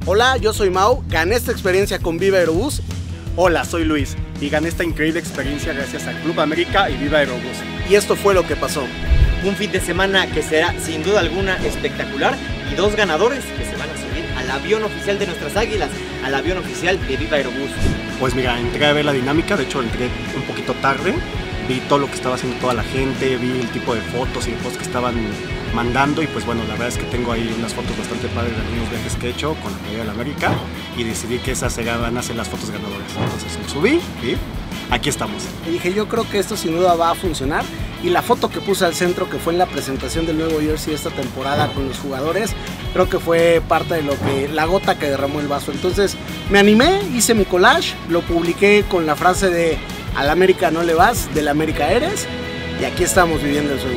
Hola, yo soy Mau, gané esta experiencia con Viva Aerobús. Hola, soy Luis y gané esta increíble experiencia gracias a Club América y Viva Aerobús. Y esto fue lo que pasó. Un fin de semana que será sin duda alguna espectacular y dos ganadores que se van a subir al avión oficial de nuestras Águilas, al avión oficial de Viva Aerobús. Pues mira, entré a ver la dinámica, de hecho entré un poquito tarde, vi todo lo que estaba haciendo toda la gente, vi el tipo de fotos y de posts que estaban mandando y pues bueno, la verdad es que tengo ahí unas fotos bastante padres de algunos viajes que he hecho con la Playera de la América y decidí que esas van a ser las fotos ganadoras. Entonces me subí y aquí estamos. Y dije, yo creo que esto sin duda va a funcionar. Y la foto que puse al centro, que fue en la presentación del nuevo jersey esta temporada con los jugadores, creo que fue parte de lo que, la gota que derramó el vaso. Entonces me animé, hice mi collage, lo publiqué con la frase de "Al América no le vas, del América eres", y aquí estamos viviendo el sueño.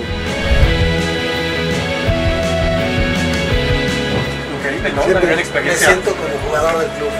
Increíble, ¿no? Una gran experiencia. Me siento como jugador del club.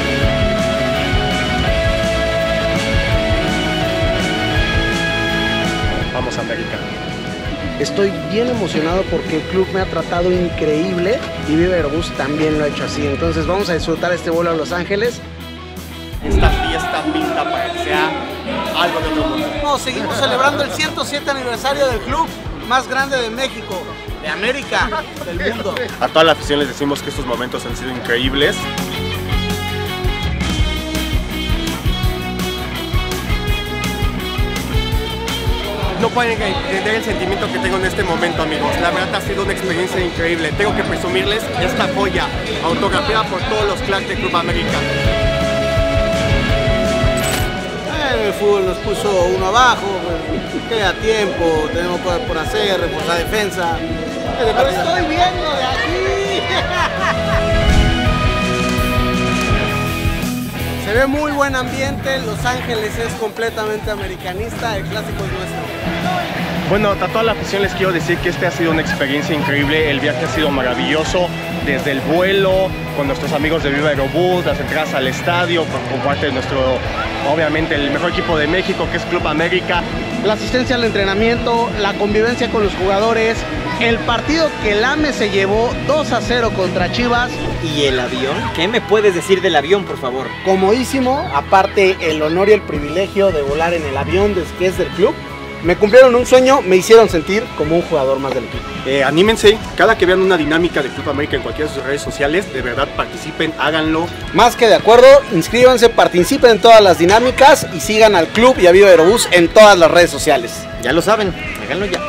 Vamos a América. Estoy bien emocionado porque el club me ha tratado increíble y Viva Aerobús también lo ha hecho así. Entonces vamos a disfrutar este vuelo a Los Ángeles. Esta fiesta pinta para que sea algo de otro mundo. No, seguimos celebrando el 107 aniversario del club más grande de México, de América, del mundo. A toda la afición les decimos que estos momentos han sido increíbles. No pueden entender el sentimiento que tengo en este momento, amigos. La verdad ha sido una experiencia increíble. Tengo que presumirles esta joya autografiada por todos los cracks de Club América. El fútbol nos puso uno abajo, pues, queda tiempo, tenemos cosas por hacer, reforzar defensa. ¡Lo estoy viendo de aquí! Se ve muy buen ambiente, Los Ángeles es completamente americanista, el clásico es nuestro. Bueno, a toda la afición les quiero decir que esta ha sido una experiencia increíble, el viaje ha sido maravilloso, desde el vuelo, con nuestros amigos de Viva Aerobús, las entradas al estadio, por parte de nuestro, obviamente, el mejor equipo de México, que es Club América. La asistencia al entrenamiento, la convivencia con los jugadores, el partido que el AME se llevó 2-0 contra Chivas. ¿Y el avión? ¿Qué me puedes decir del avión, por favor? Comodísimo, aparte el honor y el privilegio de volar en el avión que es del club. Me cumplieron un sueño, me hicieron sentir como un jugador más del equipo. Anímense, cada que vean una dinámica de Club América en cualquiera de sus redes sociales, de verdad participen, háganlo. Más que de acuerdo, inscríbanse, participen en todas las dinámicas y sigan al club y a Viva Aerobús en todas las redes sociales. Ya lo saben, háganlo ya.